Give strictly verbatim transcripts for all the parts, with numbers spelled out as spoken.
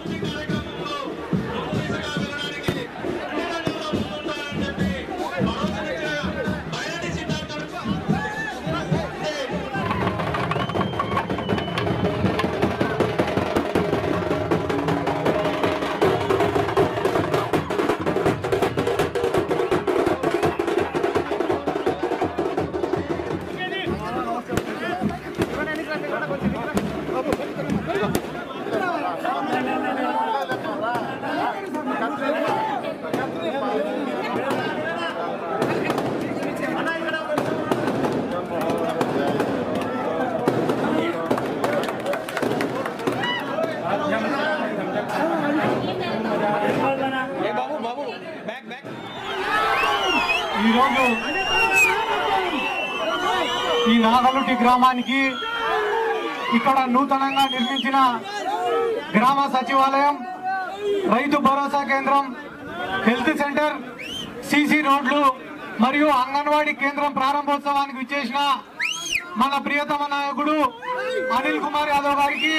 ఈ నాగలుటి గ్రామానికి ఇక్కడ నూతనంగా నిర్మించిన గ్రామ సచివాలయం, రైతు భరోసా కేంద్రం, హెల్త్ సెంటర్, సీసీ రోడ్లు మరియు అంగన్వాడీ కేంద్రం ప్రారంభోత్సవానికి విచ్చేసిన మన ప్రియతమ నాయకుడు అనిల్ కుమార్ యాదవ్ గారికి,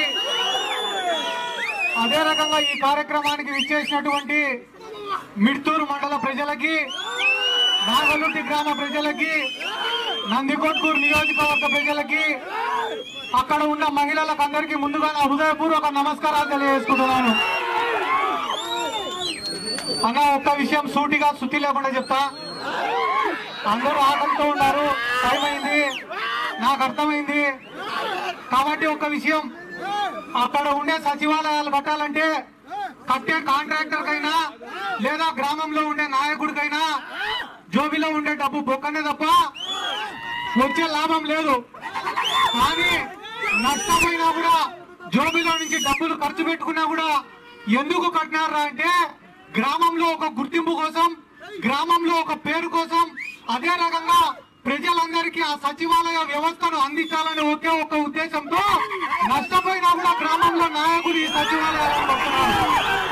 అదే రకంగా ఈ కార్యక్రమానికి విచ్చేసినటువంటి మిడ్తూరు మండల ప్రజలకి, నాగలుటి గ్రామ ప్రజలకి, నందికొట్కూరు నియోజకవర్గ ప్రజలకి, అక్కడ ఉన్న మహిళలకు అందరికీ ముందుగా నా హృదయపూర్వక నమస్కారాలు తెలియజేసుకుంటున్నాను. అన్న ఒక్క విషయం సూటిగా శుద్ధి లేకుండా చెప్తా. అందరూ ఆకలితో ఉన్నారు, టైం అయింది, నాకు అర్థమైంది. కాబట్టి ఒక్క విషయం, అక్కడ ఉండే సచివాలయాలు కట్టాలంటే కట్టే కాంట్రాక్టర్ కైనా లేదా గ్రామంలో ఉండే నాయకుడికైనా జోబిలో ఉండే డబ్బు బొక్కనే తప్ప వచ్చే లాభం లేదు. కానీ నష్టమైనా కూడా జోబిలో నుంచి డబ్బులు ఖర్చు పెట్టుకున్నా కూడా ఎందుకు కట్టినారా అంటే గ్రామంలో ఒక గుర్తింపు కోసం, గ్రామంలో ఒక పేరు కోసం, అదే రకంగా ప్రజలందరికీ ఆ సచివాలయ వ్యవస్థను అందించాలనే ఒకే ఒక ఉద్దేశంతో నష్టపోయినా కూడా గ్రామంలో నాయకులు ఈ సచివాలయాలను కడుతున్నారు.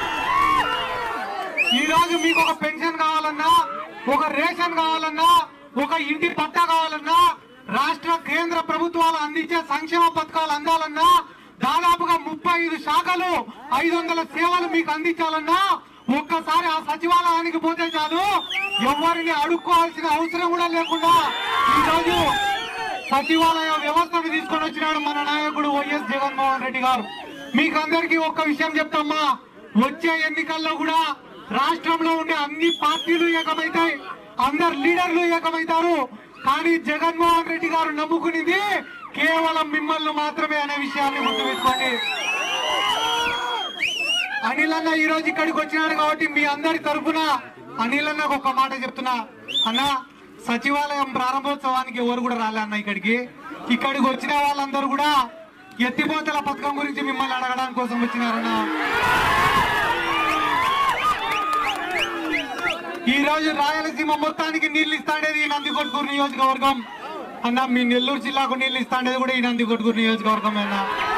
ఈ రోజు మీకు ఒక పెన్షన్ కావాలన్నా, ఒక రేషన్ కావాలన్నా, ఒక ఇంటి పట్టా కావాలన్నా, రాష్ట్ర కేంద్ర ప్రభుత్వాలు అందించే సంక్షేమ పథకాలు అందాలన్నా, దాదాపుగా ముప్పై ఐదు శాఖలు ఐదు వందల సేవలు మీకు అందించాలన్నా ఒక్కసారి ఆ సచివాలయానికి పోతే చాలు, ఎవరిని అడుక్కోవాల్సిన అవసరం కూడా లేకుండా ఈ రోజు సచివాలయ వ్యవస్థను తీసుకొని వచ్చినాడు మన నాయకుడు వైఎస్ జగన్మోహన్ రెడ్డి గారు. మీకు అందరికీ ఒక్క విషయం చెప్తామా, వచ్చే ఎన్నికల్లో కూడా రాష్ట్రంలో ఉండే అన్ని పార్టీలు ఏకమైతాయి, అందరు లీడర్లు ఏకమైతారు. కానీ జగన్మోహన్ రెడ్డి గారు నమ్ముకునేది కేవలం మిమ్మల్ని మాత్రమే అనే విషయాన్ని గుర్తుపెట్టుకోండి. అనిల్ అన్న ఈ రోజు ఇక్కడికి వచ్చినాడు కాబట్టి మీ అందరి తరఫున అనిల్ అన్నకు ఒక మాట చెప్తున్నా. అన్న, సచివాలయం ప్రారంభోత్సవానికి ఎవరు కూడా రాలే అన్న ఇక్కడికి. ఇక్కడికి వచ్చిన వాళ్ళందరూ కూడా ఎత్తిపోతల పథకం గురించి మిమ్మల్ని అడగడానికి కోసం వచ్చినారన్న. ఈ రోజు రాయలసీమ మొత్తానికి నీళ్లు ఇస్తాండేది ఈ నందికొట్కూరు నియోజకవర్గం అన్న. మీ నెల్లూరు జిల్లాకు నీళ్లు ఇస్తాండేది కూడా ఈ నందికొట్కూరు నియోజకవర్గం అన్న.